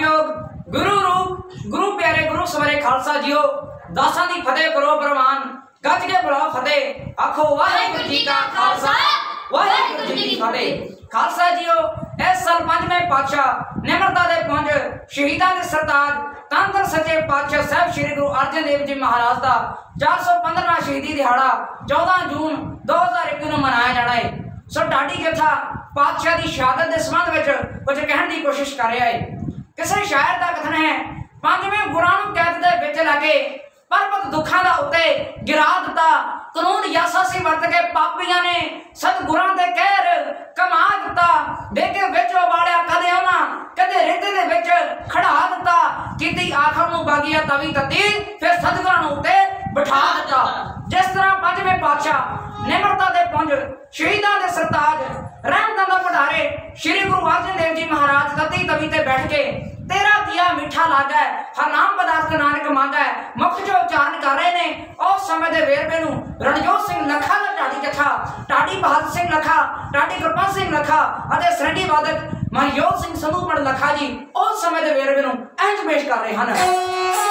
मानयोग गुरु रूप गुरु प्यारे गुरु सवरे खालसा जीओ दासां दी फतेह करो प्रवान गज के बुलाओ फतेह आखो वाहिगुरू जी का खालसा वाहिगुरू जी की फतेह। खालसा जीओ इस साल 5वें पातशाह निमरता दे पुंज शहीदां दे सरताज धन धन सच्चे पातशाह साहब श्री गुरु अर्जन देव जी महाराज का 415वां शहीदी दिहाड़ा 14 जून 2021 ਨੂੰ मनाया जाना है। सो ढाडी जथा पातशाह की शहादत के संबंध में कुछ कहने की कोशिश कर रहा है। किसी शायर का कथन है 5वें गुरां नूं कैद दे विच लगे पर्वत दुखा का उत्ते गिरा दिता कानून यासासी वरत के पापियां ने सतगुरां दे कहर कमा दिता बेके विच वालिया कदे उन्हां कदे रेते दे विच खड़ा दिता कीती आखर नूं बागिया तवी तती फिर सतगुरां नूं उत्ते बिठा दिता। जिस तरह 5वें पातशाह निमरता दे पुंज शहीदां दे सरताज रहमतां दा भंडारे श्री गुरु अर्जन देव जी महाराज तती तवी ते बैठ के तेरा दिया मीठा लागा है हर नाम पदार्थ नानक मांगा है मुख जो उच्चारण कर रहे ने उस समय दे वेरवे नूं रणजोत सिंह लखा दा ढाडी जथा ढाडी बहादुर सिंह लखा ढाडी गुरबंस सिंह लखा अते सरंडी वादक मनजोत सिंह समूहमण लखा जी उस समय दे वेरवे नूं इंज पेश कर रहे हैं।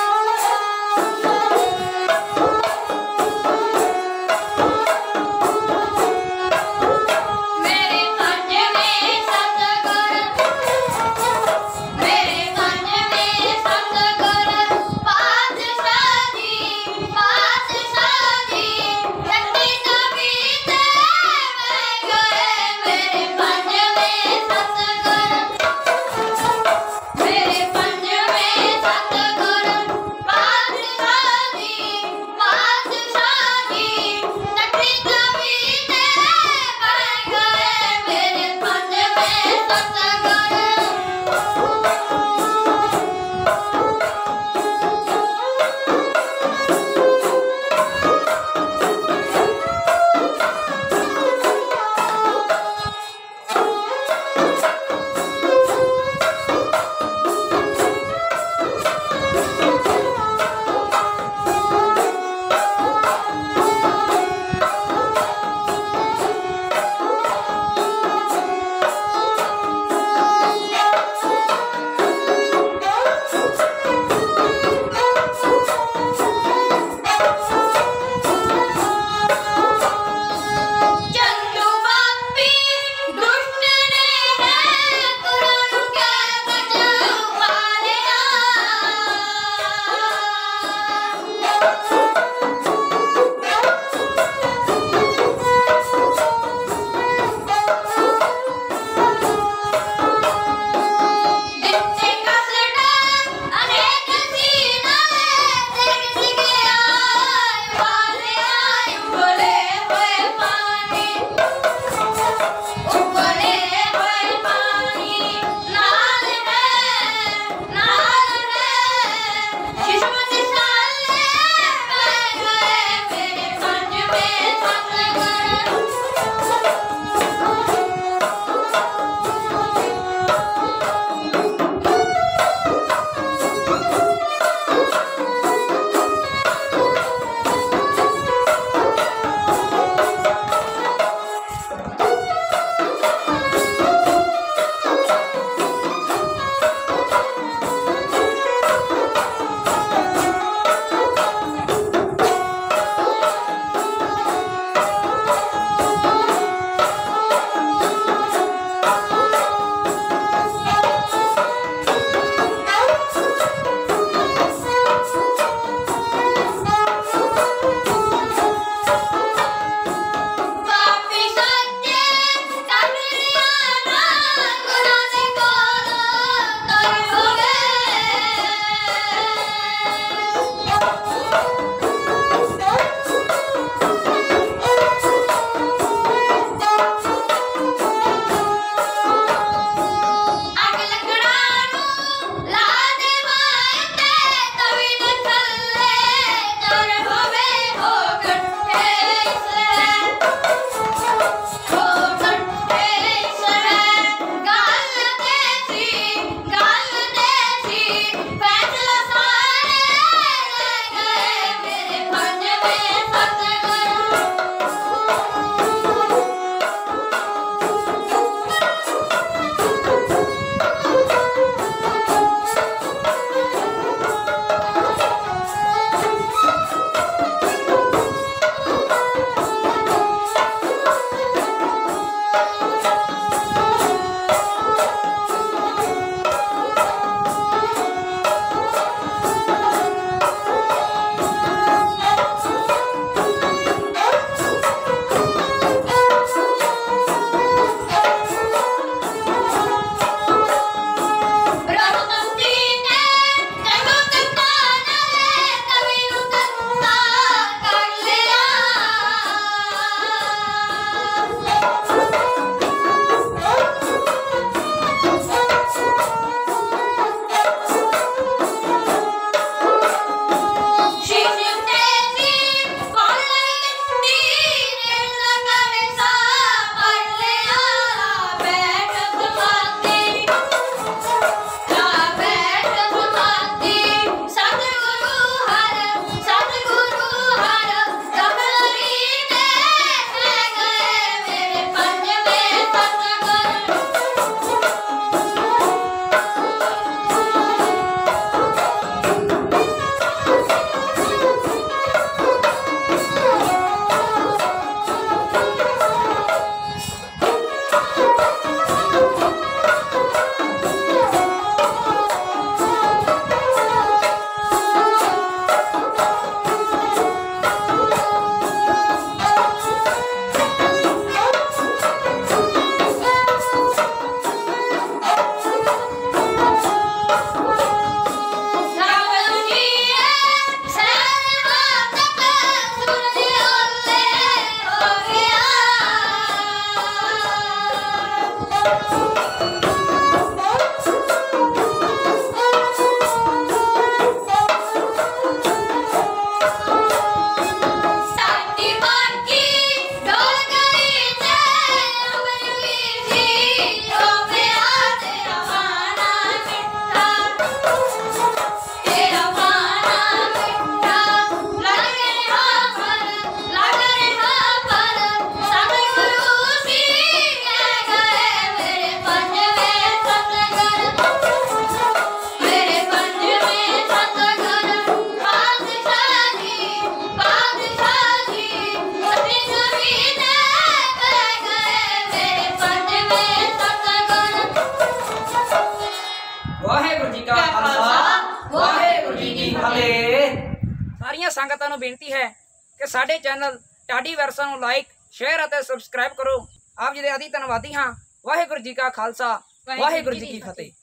वाहेगुरु जी का खालसा वाहेगुरु जी की फतेह। सारियां संगतां नूं बेनती है कि साडे चैनल ढाडी विरसा नूं लाइक शेयर और सबसक्राइब करो। आप जी दे अति धन्नवादी हाँ। वाहेगुरु जी का खालसा वाहेगुरु जी की फतेह।